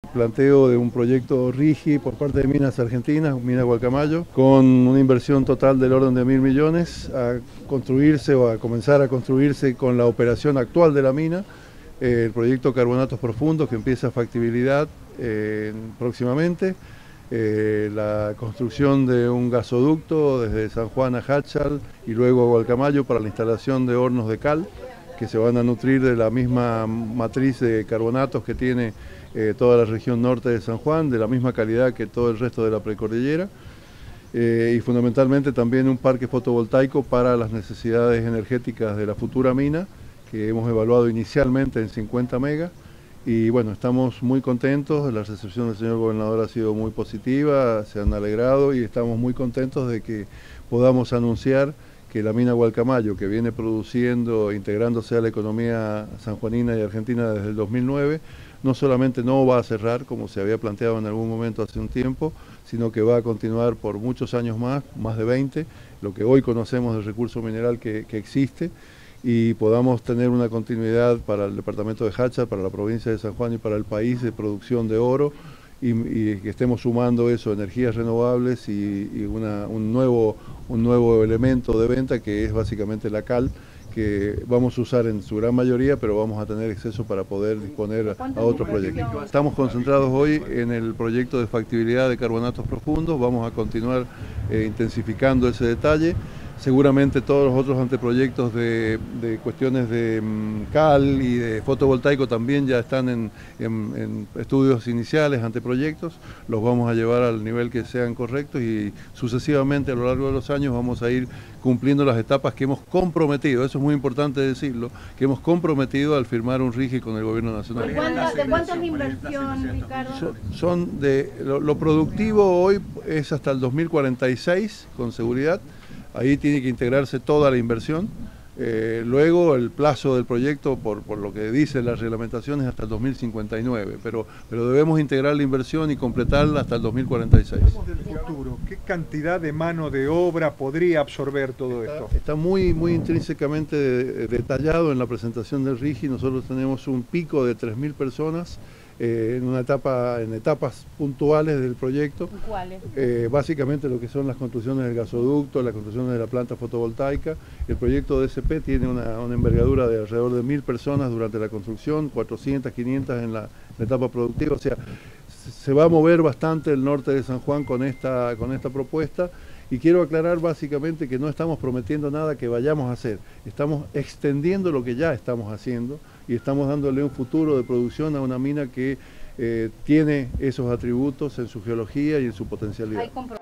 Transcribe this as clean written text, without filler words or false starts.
planteo de un proyecto RIGI por parte de Minas Argentinas, Mina Gualcamayo, con una inversión total del orden de 1.000 millones a construirse o a comenzar a construirse con la operación actual de la mina, el proyecto Carbonatos Profundos que empieza factibilidad próximamente, la construcción de un gasoducto desde San Juan a Háchal y luego a Gualcamayo para la instalación de hornos de cal que se van a nutrir de la misma matriz de carbonatos que tiene toda la región norte de San Juan, de la misma calidad que todo el resto de la precordillera, y fundamentalmente también un parque fotovoltaico para las necesidades energéticas de la futura mina, que hemos evaluado inicialmente en 50 megas, y bueno, estamos muy contentos, la recepción del señor gobernador ha sido muy positiva, se han alegrado y estamos muy contentos de que podamos anunciar que la mina Gualcamayo, que viene produciendo, integrándose a la economía sanjuanina y argentina desde el 2009, no solamente no va a cerrar, como se había planteado en algún momento hace un tiempo, sino que va a continuar por muchos años más de 20, lo que hoy conocemos del recurso mineral que existe, y podamos tener una continuidad para el departamento de Háchal, para la provincia de San Juan y para el país de producción de oro, y que estemos sumando eso, energías renovables y un nuevo elemento de venta que es básicamente la cal, que vamos a usar en su gran mayoría, pero vamos a tener exceso para poder disponer a otros proyectos. Estamos concentrados hoy en el proyecto de factibilidad de carbonatos profundos, vamos a continuar intensificando ese detalle. Seguramente todos los otros anteproyectos de cuestiones de cal y de fotovoltaico también ya están en estudios iniciales, anteproyectos, los vamos a llevar al nivel que sean correctos y sucesivamente a lo largo de los años vamos a ir cumpliendo las etapas que hemos comprometido, eso es muy importante decirlo, que hemos comprometido al firmar un RIGI con el gobierno nacional. ¿De cuánto es la inversión, Ricardo? Lo productivo hoy es hasta el 2046, con seguridad. Ahí tiene que integrarse toda la inversión. Luego el plazo del proyecto, por lo que dice la reglamentación, es hasta el 2059, pero debemos integrar la inversión y completarla hasta el 2046. Hablamos del futuro. ¿Qué cantidad de mano de obra podría absorber todo esto? Está muy intrínsecamente detallado en la presentación del RIGI. Nosotros tenemos un pico de 3.000 personas en etapas puntuales del proyecto. ¿Cuáles? Básicamente lo que son las construcciones del gasoducto, las construcciones de la planta fotovoltaica. El proyecto de SP tiene una envergadura de alrededor de 1.000 personas durante la construcción, 400, 500 en la etapa productiva. O sea, se va a mover bastante el norte de San Juan con esta propuesta. Y quiero aclarar básicamente que no estamos prometiendo nada que vayamos a hacer, estamos extendiendo lo que ya estamos haciendo y estamos dándole un futuro de producción a una mina que tiene esos atributos en su geología y en su potencialidad.